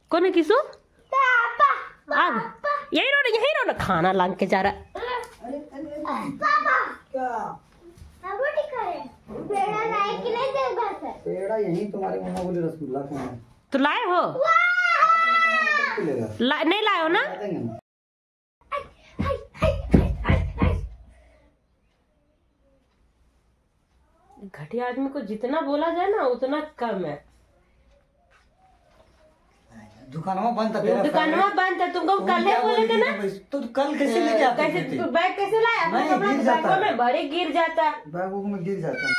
कौन है किसु? यही रो ना, खाना लांग के जा रहा। पेड़ा यहीं तुम्हारे मम्मा बोली रसगुल्ला खाना। तो लाए हो? नहीं लाए हो ना? घटिया आदमी को जितना बोला जाए ना उतना कम है। दुकानवा बंद था, दुकानवा बंद था, तुमको कल ही बोले थे ना। तो कल कैसे लेके आते? कैसे बैग कैसे लाया? बैग में बड़े गिर जाता, बैग में गिर जाता।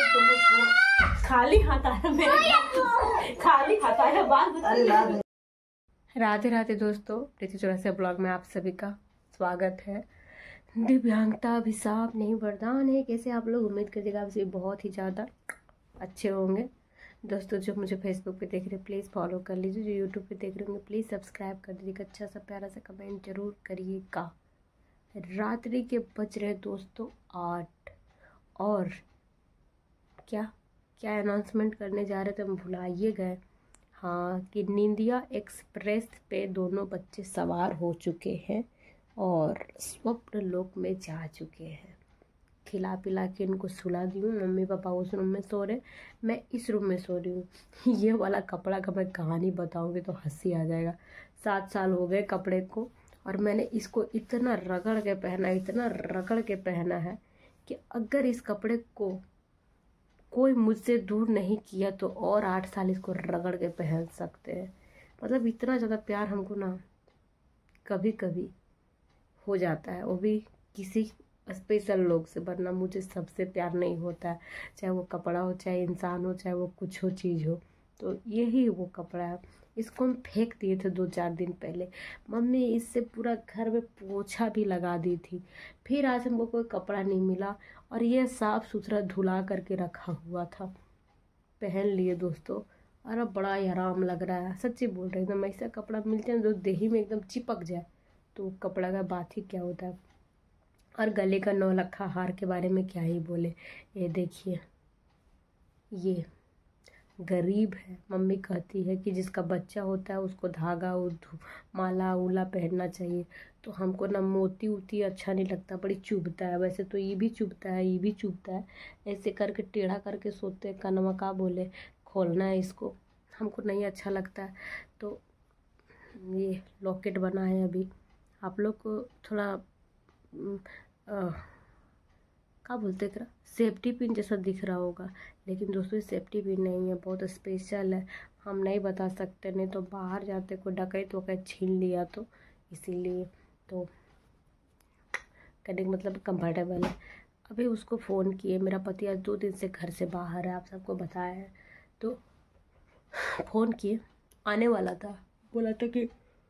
खाली हाथ आया मेरे, खाली हाथ आया बात। राधे राधे दोस्तों, प्रीति चौरसिया ब्लॉग में आप सभी का स्वागत है। दिव्यांगता अभिशाप नहीं वरदान है। कैसे आप लोग? उम्मीद करिएगा आप सभी बहुत ही ज़्यादा अच्छे होंगे। दोस्तों जो मुझे फेसबुक पे देख रहे हैं प्लीज़ फॉलो कर लीजिए, जो यूट्यूब पे देख रहे होंगे प्लीज़ सब्सक्राइब कर दीजिएगा, अच्छा सा प्यारा सा कमेंट जरूर करिएगा। रात्रि के बज रहे दोस्तों 8 और क्या क्या अनाउंसमेंट करने जा रहे थे हम भुलाइए गए। हाँ कि निंदिया एक्सप्रेस पे दोनों बच्चे सवार हो चुके हैं और स्वप्न लोक में जा चुके हैं। खिला पिला के इनको सुला दी हूँ। मम्मी पापा उस रूम में सो रहे, मैं इस रूम में सो रही हूँ। ये वाला कपड़ा का मैं कहानी बताऊँगी तो हंसी आ जाएगा। 7 साल हो गए कपड़े को और मैंने इसको इतना रगड़ के पहना, इतना रगड़ के पहना है कि अगर इस कपड़े को कोई मुझसे दूर नहीं किया तो और 8 साल इसको रगड़ के पहन सकते हैं। मतलब इतना ज़्यादा प्यार हमको ना कभी कभी हो जाता है, वो भी किसी स्पेशल लोग से, वरना मुझे सबसे प्यार नहीं होता है। चाहे वो कपड़ा हो, चाहे इंसान हो, चाहे वो कुछ हो चीज़ हो। तो यही वो कपड़ा है। इसको हम फेंक दिए थे 2-4 दिन पहले। मम्मी इससे पूरा घर में पोछा भी लगा दी थी। फिर आज हमको कोई कपड़ा नहीं मिला और ये साफ़ सुथरा धुला करके रखा हुआ था, पहन लिए दोस्तों। और अब बड़ा ही आराम लग रहा है, सच्ची बोल रहे एकदम। ऐसा कपड़ा मिलते हैं जो देही में एकदम चिपक जाए तो कपड़ा का बात ही क्या होता है। और गले का 9 लखा हार के बारे में क्या ही बोले। ये देखिए, ये गरीब है। मम्मी कहती है कि जिसका बच्चा होता है उसको धागा माला उला पहनना चाहिए। तो हमको ना मोती उती अच्छा नहीं लगता, बड़ी चुभता है। वैसे तो ये भी चुभता है, ये भी चुभता है। ऐसे करके टेढ़ा करके सोते, कनवा का बोले खोलना है इसको, हमको नहीं अच्छा लगता है। तो ये लॉकेट बना है अभी। आप लोग को थोड़ा क्या बोलते हैं, सेफ्टी पिन जैसा दिख रहा होगा, लेकिन दोस्तों सेफ्टी पिन नहीं है, बहुत स्पेशल है। हम नहीं बता सकते, नहीं तो बाहर जाते कोई डकैत वकैत छीन लिया तो, इसीलिए तो कहने का मतलब कंफर्टेबल है। अभी उसको फ़ोन किए, मेरा पति आज 2 दिन से घर से बाहर है, आप सबको बताया है। तो फ़ोन किए, आने वाला था, बोला था कि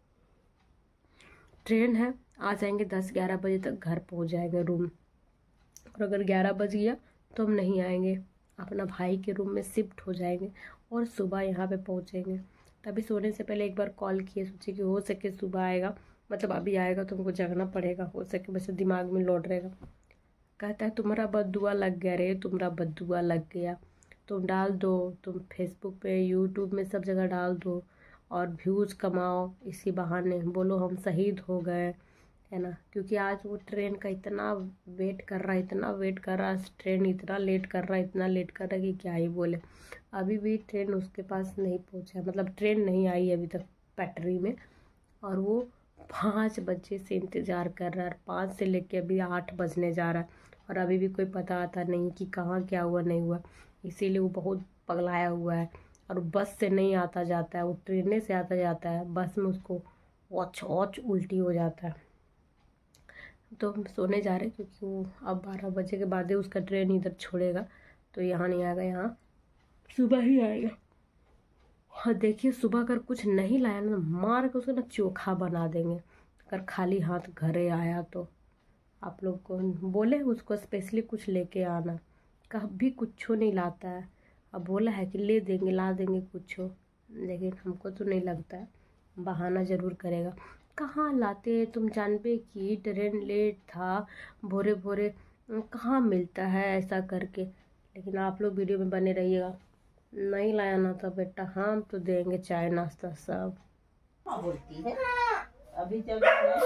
ट्रेन है, आ जाएंगे 10-11 बजे तक घर पहुंच जाएगा रूम। और अगर 11 बज गया तो हम नहीं आएंगे, अपना भाई के रूम में शिफ्ट हो जाएंगे और सुबह यहाँ पे पहुँचेंगे। तभी सोने से पहले एक बार कॉल किए, सोचे कि हो सके सुबह आएगा, मतलब अभी आएगा तो हमको जगना पड़ेगा, हो सके वैसे दिमाग में लौट रहेगा। कहता है तुम्हारा बद्दुआ लग गया रे, तुम्हारा बद्दुआ लग गया, तुम डाल दो, तुम फेसबुक पे यूट्यूब में सब जगह डाल दो और व्यूज़ कमाओ, इसी बहाने बोलो हम शहीद हो गए, है ना। क्योंकि आज वो ट्रेन का इतना वेट कर रहा है, इतना वेट कर रहा है, ट्रेन इतना लेट कर रहा है, इतना लेट कर रहा है कि क्या ही बोले। अभी भी ट्रेन उसके पास नहीं पहुंचा, मतलब ट्रेन नहीं आई अभी तक पटरी में, और वो 5 बजे से इंतज़ार कर रहा है। 5 से लेके अभी 8 बजने जा रहा है और अभी भी कोई पता आता नहीं कि कहाँ क्या हुआ नहीं हुआ। इसीलिए वो बहुत पगलाया हुआ है और बस से नहीं आता जाता है, वो ट्रेन से आता जाता है। बस में उसको औच उल्टी हो जाता है। तो हम सोने जा रहे हैं क्योंकि वो अब 12 बजे के बाद ही उसका ट्रेन इधर छोड़ेगा, तो यहाँ नहीं आएगा, यहाँ सुबह ही आएगा। हाँ देखिए, सुबह अगर कुछ नहीं लाया ना, मार के उसको ना चोखा बना देंगे। अगर खाली हाथ घरे आया तो आप लोग को बोले उसको स्पेशली कुछ लेके आना, कभी कुछ नहीं लाता है। अब बोला है कि ले देंगे, ला देंगे कुछ, लेकिन हमको तो नहीं लगता है, बहाना ज़रूर करेगा। कहाँ लाते, तुम जानबे कि ट्रेन लेट था, भोरे भोरे कहाँ मिलता है ऐसा करके। लेकिन आप लोग वीडियो में बने रहिएगा। नहीं लाया ना तो बेटा हम तो देंगे चाय नाश्ता सब। बोलती है अभी जब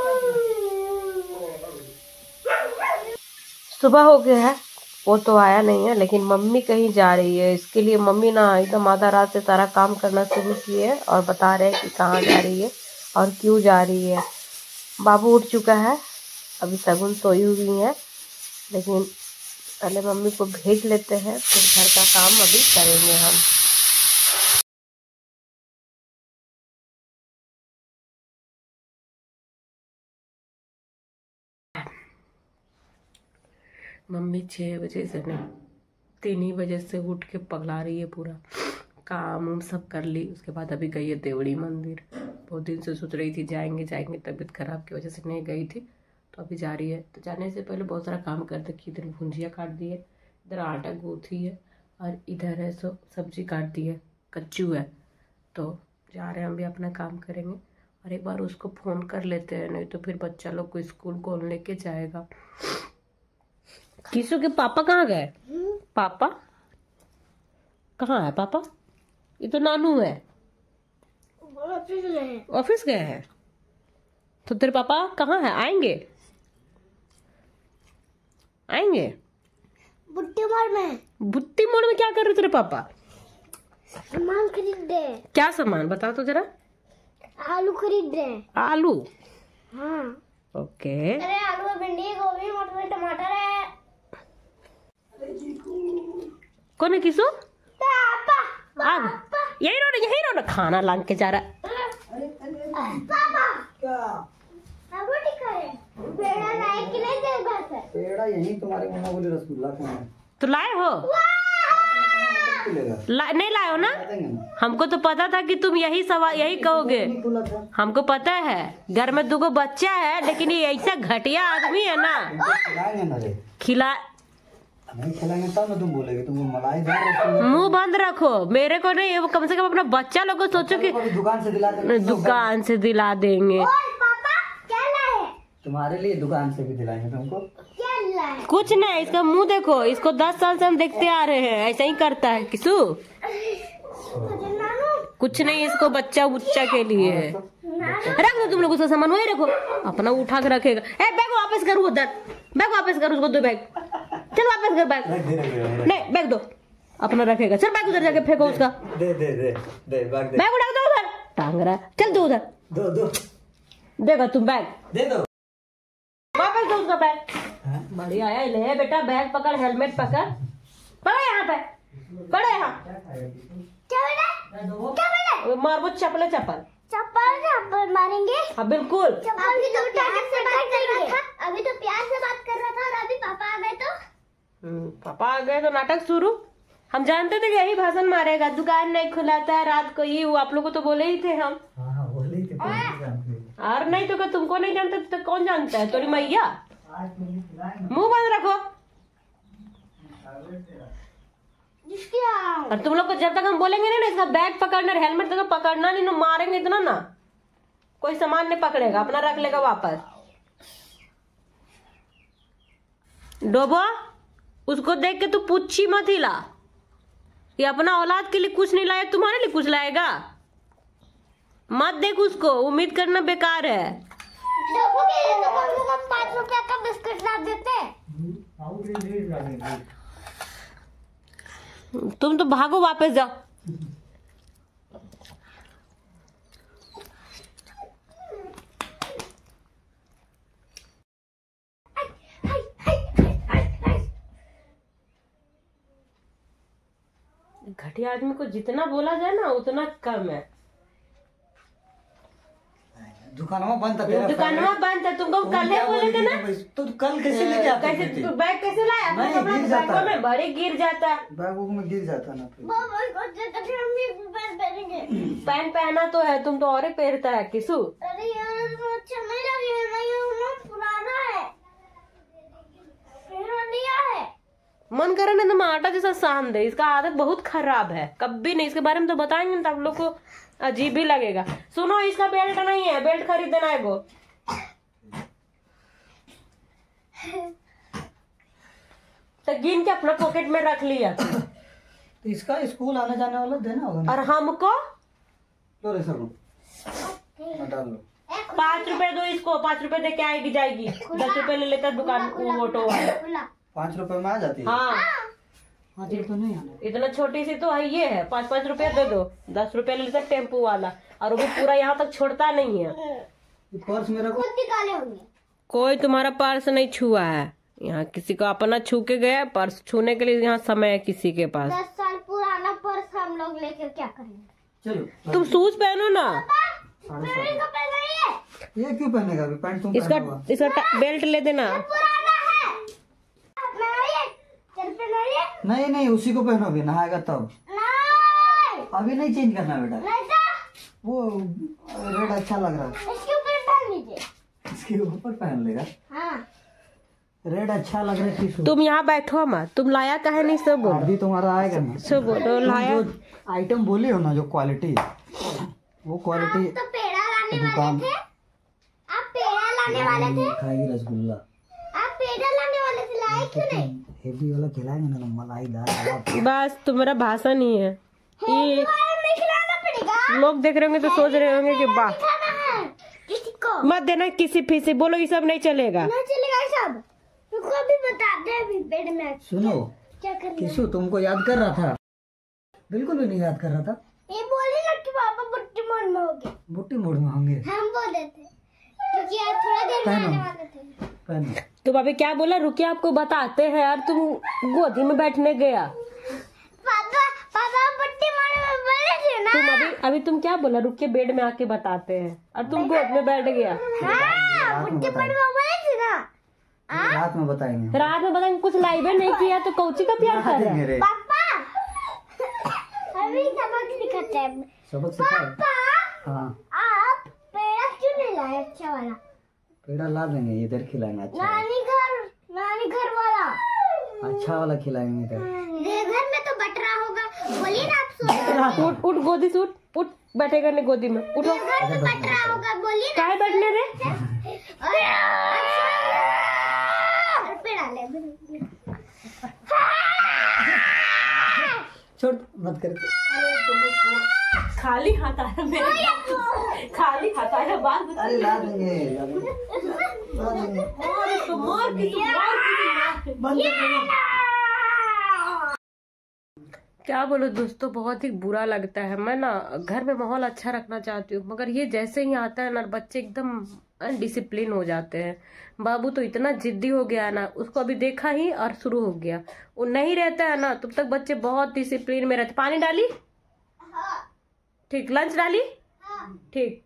सुबह हो गया है, वो तो आया नहीं है, लेकिन मम्मी कहीं जा रही है। इसके लिए मम्मी ना एकदम आधा रात से सारा काम करना शुरू की है और बता रहे हैं कि कहाँ जा रही है और क्यों जा रही है। बाबू उठ चुका है, अभी शगुन सोई हुई है, लेकिन पहले मम्मी को भेज लेते हैं, फिर घर का काम अभी करेंगे हम। मम्मी 6 बजे से नहीं 3 ही बजे से उठ के पगला रही है, पूरा काम उम सब कर ली। उसके बाद अभी गई है देवड़ी मंदिर। बहुत दिन से सोच रही थी जाएंगे जाएंगे, तबीयत खराब की वजह से नहीं गई थी, तो अभी जा रही है। तो जाने से पहले बहुत सारा काम कर रखी, इधर भुंजिया काट दी है, इधर आटा गूँथी है और इधर है सो सब्जी काट दी है, कच्चू है। तो जा रहे हैं हम भी अपना काम करेंगे और एक बार उसको फ़ोन कर लेते हैं, नहीं तो फिर बच्चा लोग को स्कूल कौन लेके जाएगा। किसु के पापा कहाँ गए? पापा कहाँ है? पापा ये तो नानू है, ऑफिस गए हैं। तो तेरे पापा कहाँ है? आएंगे आएंगे बुट्टी मोड़ में। बुट्टी मोड़ में क्या कर रहे तेरे पापा? सामान खरीद रहे। क्या सामान बता तो जरा। आलू खरीद रहे। आलू? हाँ। ओके। अरे आलू है, भिंडी, गोभी, मटर, टमाटर है। कौन है किसु? पापा। यही रो खाना लांग के जा रहा है। पापा क्या? अब रोटी खा रहे। पेड़ा लाए कि नहीं दे घर से? पेड़ा यही तुम्हारे मम्मा बोले रसगुल्ला खाना है। तो लाए हो? नहीं लाए हो ना? हमको तो पता था कि तुम यही सवाल यही कहोगे। हमको पता है घर में 2 बच्चा है, लेकिन ये ऐसा घटिया आदमी है ना। खिला नहीं खिलाएंगे तब ना तुम बोलेगे, तुमको मलाई मुंह बंद रखो, मेरे को नहीं, वो कम से कम अपना बच्चा लोग को सोचो कि दुकान से दिला देंगे। दुकान से दिला देंगे। पापा क्या लाए? तुम्हारे लिए दुकान से भी दिलाएंगे तुमको। क्या लाए? कुछ नहीं, इसका मुंह देखो, इसको 10 साल से हम देखते आ रहे हैं, ऐसा ही करता है किसु। कुछ नहीं, इसको बच्चा उच्चा के लिए है। रख दो तुम लोग उसका सामान, वही रखो, अपना उठा के रखेगा। ए बैग वापस करो उधर, बैग वापस करो, उसको दो बैग, चल वापस कर बैग। नहीं बैग दो, अपना रखेगा। चल बैग उधर जाके फेंको उसका। दे दे दे दे बैग दे। बैग उठा दो उधर, टांग रहा है। चल दो उधर, दो दो देगा तुम बैग दे दो, वापस दो उसका बैग। बढ़िया है, ले बेटा बैग पकड़, हेलमेट पकड़, पकड़ यहाँ पे, पकड़ यहाँ। क्या बेटा? मार वो चप्पल चप्पल मारेंगे? हाँ बिल्कुल। अभी तो प्यार से बात कर रहा था, अभी तो प्यार से बात कर रहा था, और अभी पापा आ गए तो पापा आ गए तो नाटक शुरू। हम जानते थे कि यही भाषण मारेगा, दुकान नहीं खुलाता है रात को, ये वो आप लोगों को तो बोले ही थे हम। बोले थे और नहीं तो क्या तुमको नहीं जानते तो कौन जानता है? तोरी मैया। मुंह बंद रखो। और तुम लोग को जब तक हम बोलेंगे ना इसका बैग पकड़ना, हेलमेट तक पकड़ना नहीं, मारेंगे इतना ना, कोई सामान नहीं पकड़ेगा, अपना रख लेगा वापस। डोबो, उसको देख के तू पूछी मत हिला, ये अपना औलाद के लिए कुछ नहीं लाया, तुम्हारे लिए कुछ लाएगा। मत देख उसको, उम्मीद करना बेकार है। डब्बू के लिए तो कम से कम 5 रुपया का बिस्किट ला देते। तुम तो भागो, वापस जाओ। घटिया आदमी को जितना बोला जाए ना उतना कम है। दुकानवा बंद था। दुकानवा बंद था, तुमको कल ही बोले थे ना। तो कल कैसे लेके आते? कैसे तू बैग कैसे लाया? बैगों में बड़े गिर जाता, बैगों में गिर जाता ना। पैंट पहना तो है, तुम तो और ही पहनता है किसु। अरे यार तो अच्छा नहीं लगेगा, ये पुराना है, लिया है। मन करे ना तुम आटा जैसा सान दे, इसका आदत बहुत खराब है। कभी नहीं, इसके बारे में तो बताएंगे ना, तो आप लोग को अजीब ही लगेगा। सुनो, इसका बेल्ट नहीं है, बेल्ट खरीद देना है वो। तो गिन के अपना पॉकेट में रख लिया। तो इसका स्कूल आने जाने वाला देना होगा ना। और हमको लो रे सब डाल लो। 5 रुपए दो इसको, 5 रुपए दे के आएगी जाएगी। 10 रुपए ले लेता दुकान ऑटो वाला। 5 रुपए में आ जाती है। हाँ 5 रुपए नहीं आना। इतना छोटी सी तो है, ये है 5-5 रुपए दे दो। 10 रुपए ले लेता टेम्पो वाला, और वो भी पूरा यहाँ तक छोड़ता नहीं है। ये पर्स मेरा खुद निकाले होंगे। कोई तुम्हारा पर्स नहीं छुआ है, यहाँ किसी को अपना छू के गया। पर्स छूने के लिए यहाँ समय है किसी के पास। 10 साल पुराना पर्स हम लोग लेकर क्या करेंगे? चलो तुम शूज पहनो ना। मेरे को पहना ये क्यों पहनेगा अभी? पैंट तुम इसका पहना हुआ। इसका बेल्ट ले देना। पुराना है। पहनाइए, चल पहनाइए। नहीं नहीं, उसी को पहनो, अभी नहाएगा तब। नहीं अभी नहीं चेंज करना बेटा। नहीं तो वो रेड अच्छा लग रहा है, इसके ऊपर पहन लीजिए। इसके ऊपर पहन लेगा। हाँ रेड अच्छा लग रहा है। किस तुम यहाँ बैठो मत, तुम लाया कहे नहीं सब बोलो। अभी तुम्हारा आएगा ना। सब बोलो लाया। जो आइटम बोली हो ना, जो क्वालिटी, वो क्वालिटी तो पेड़ा लाने दुकान वाले थे। आप पेड़ा लाने वाले थे। खाएगी रसगुल्ला। आप पेड़ा लाने वाले थे, लाए क्यों नहीं? हेवी वाला खिलाएंगे ना, मलाईदार। बस तुम्हारा भाषण ही है। ये नहीं खिलाना पड़ेगा। लोग देख रहे होंगे तो सोच रहे होंगे कि वाह, खाना है किसी को मत देना किसी फीसी। बोलो ये सब नहीं चलेगा। नहीं चलेगा ये सब। रुको अभी बताते हैं। अभी पेड़ में सुनो क्या करना है। किसु, तुमको याद कर रहा था? बिल्कुल भी नहीं याद कर रहा था। ये बोले ना कि पापा बुट्टी मोड़ में हो गए। बुट्टी मोड़ में होंगे। हम बोल देते क्योंकि आज थोड़ा देर में आने वाले थे। पहनो। तुम अभी क्या बोला? रुकिए आपको बताते हैं यार। तुम गोदी में बैठने गया। पापा पापा बुट्टी मोड़ में बोले थे ना। तुम अभी तुम क्या बोला? रुकिए बेड में आके बताते हैं, और तुम गोद में बैठ गया। हाँ बुट्टी मोड़ में बोले थे ना। रात में बताएंगे। रात में बताएंगे। कुछ लाइवे नहीं किया तो कौची का प्यार कर रहा है? मेरे पापा अभी सबक सिखाते हैं। सबक सिखाए। पापा हाँ आप पेड़ा क्यों नहीं लाए अच्छा वाला? पेड़ा ला देंगे, इधर खिलाएंगे। अच्छा नानी घर वाला अच्छा वाला खिलाएंगे इधर। घर में तो बटरा होगा। बोलिए ना आप सो। उठ उठ गोदी से उठ उठ, बैठेगा नहीं गोदी में। उठो। घर में बटरा होगा। बोलिए ना। काहे बैठने रे? और पेड़ा ले। छोड़ मत कर। खाली हाथ आया मेरे, खाली हाथ आया। बात अरे ला देंगे, ला देंगे। बंद कर। क्या बोलो दोस्तों, बहुत ही बुरा लगता है। मैं ना घर में माहौल अच्छा रखना चाहती हूँ, मगर ये जैसे ही आता है ना, बच्चे एकदम अनडिसिप्लिन हो जाते हैं। बाबू तो इतना जिद्दी हो गया है ना, उसको अभी देखा ही और शुरू हो गया। वो नहीं रहता है ना तब तक बच्चे बहुत डिसिप्लिन में रहते। पानी डाली? ठीक। लंच डाली? ठीक।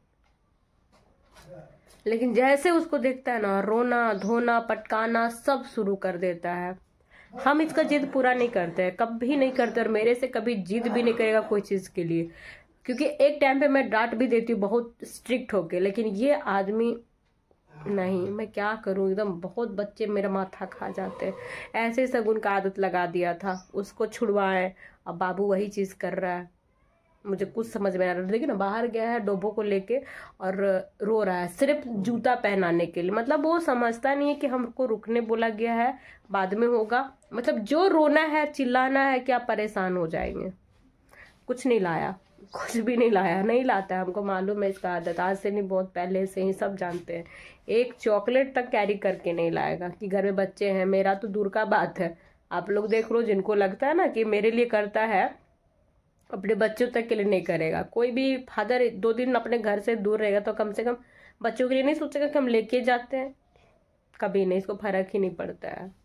लेकिन जैसे उसको देखता है ना, रोना धोना पटकाना सब शुरू कर देता है। हम इसका जिद पूरा नहीं करते हैं, कभी नहीं करते, और मेरे से कभी जिद भी नहीं करेगा कोई चीज के लिए, क्योंकि एक टाइम पे मैं डांट भी देती हूँ बहुत स्ट्रिक्ट होके। लेकिन ये आदमी नहीं, मैं क्या करूँ, एकदम बहुत बच्चे मेरा माथा खा जाते हैं। ऐसे सगुन का आदत लगा दिया था, उसको छुड़वाएं, अब बाबू वही चीज कर रहा है। मुझे कुछ समझ में आ रहा है। देखिए ना, बाहर गया है डोबो को लेके और रो रहा है सिर्फ जूता पहनाने के लिए। मतलब वो समझता नहीं है कि हमको रुकने बोला गया है, बाद में होगा। मतलब जो रोना है चिल्लाना है कि आप परेशान हो जाएंगे। कुछ नहीं लाया, कुछ भी नहीं लाया, नहीं लाता है। हमको मालूम है इसका आदत, आज से नहीं बहुत पहले से ही सब जानते हैं। एक चॉकलेट तक कैरी करके नहीं लाएगा कि घर में बच्चे हैं। मेरा तो दूर का बात है, आप लोग देख लो, जिनको लगता है ना कि मेरे लिए करता है, अपने बच्चों तक के लिए नहीं करेगा। कोई भी फादर 2 दिन अपने घर से दूर रहेगा तो कम से कम बच्चों के लिए नहीं सोचेगा कि हम लेके जाते हैं, कभी नहीं। इसको फर्क ही नहीं पड़ता है।